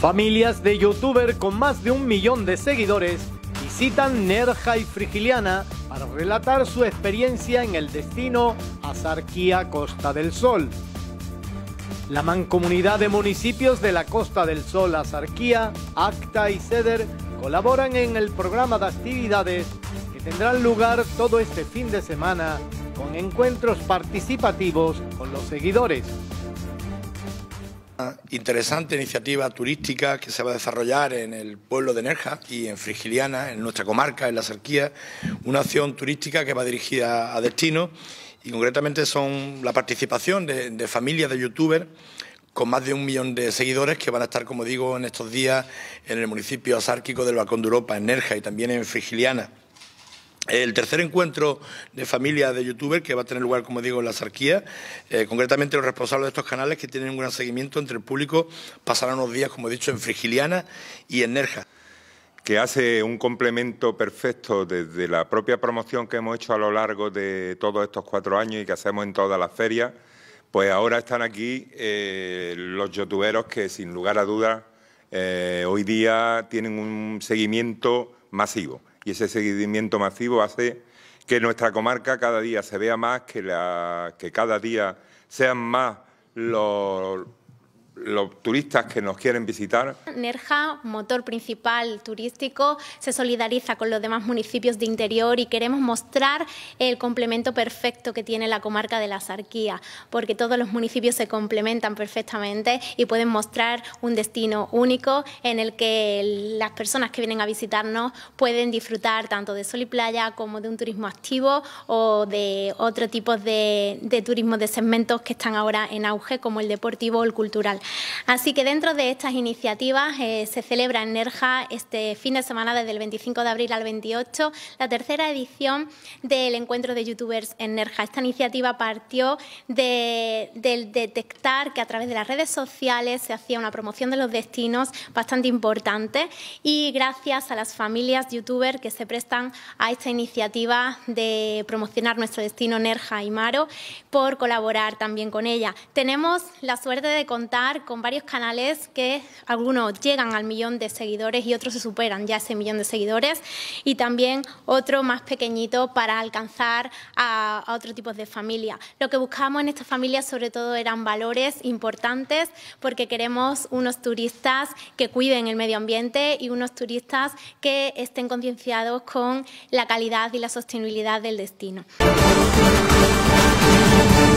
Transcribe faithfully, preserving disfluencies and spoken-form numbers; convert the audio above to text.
Familias de youtubers con más de un millón de seguidores visitan Nerja y Frigiliana para relatar su experiencia en el destino Azarquía Costa del Sol. La mancomunidad de municipios de la Costa del Sol, Azarquía, Acta y Ceder colaboran en el programa de actividades que tendrán lugar todo este fin de semana con encuentros participativos con los seguidores. Interesante iniciativa turística que se va a desarrollar en el pueblo de Nerja y en Frigiliana, en nuestra comarca, en la Azarquía, una acción turística que va dirigida a destino y concretamente son la participación de, de familias de youtubers con más de un millón de seguidores que van a estar, como digo, en estos días en el municipio azárquico del Balcón de Europa, en Nerja y también en Frigiliana. El tercer encuentro de familias de youtubers que va a tener lugar, como digo, en la Azarquía, eh, concretamente los responsables de estos canales que tienen un gran seguimiento entre el público pasarán unos días, como he dicho, en Frigiliana y en Nerja. Que hace un complemento perfecto desde la propia promoción que hemos hecho a lo largo de todos estos cuatro años y que hacemos en todas las ferias, pues ahora están aquí eh, los youtuberos que, sin lugar a dudas, eh, hoy día tienen un seguimiento masivo. Y ese seguimiento masivo hace que nuestra comarca cada día se vea más, que, la, que cada día sean más los, los turistas que nos quieren visitar. Nerja, motor principal turístico, se solidariza con los demás municipios de interior y queremos mostrar el complemento perfecto que tiene la comarca de la Azarquía, porque todos los municipios se complementan perfectamente y pueden mostrar un destino único en el que las personas que vienen a visitarnos pueden disfrutar tanto de sol y playa como de un turismo activo o de otro tipo de, de turismo de segmentos que están ahora en auge, como el deportivo o el cultural. Así que dentro de estas iniciativas eh, se celebra en Nerja este fin de semana, desde el veinticinco de abril al veintiocho, la tercera edición del encuentro de youtubers en Nerja. Esta iniciativa partió de, de detectar que a través de las redes sociales se hacía una promoción de los destinos bastante importante y gracias a las familias youtubers que se prestan a esta iniciativa de promocionar nuestro destino Nerja y Maro por colaborar también con ella. Tenemos la suerte de contar con varios canales que algunos llegan al millón de seguidores y otros se superan ya ese millón de seguidores y también otro más pequeñito para alcanzar a, a otro tipo de familia. Lo que buscamos en estas familias sobre todo eran valores importantes porque queremos unos turistas que cuiden el medio ambiente y unos turistas que estén concienciados con la calidad y la sostenibilidad del destino.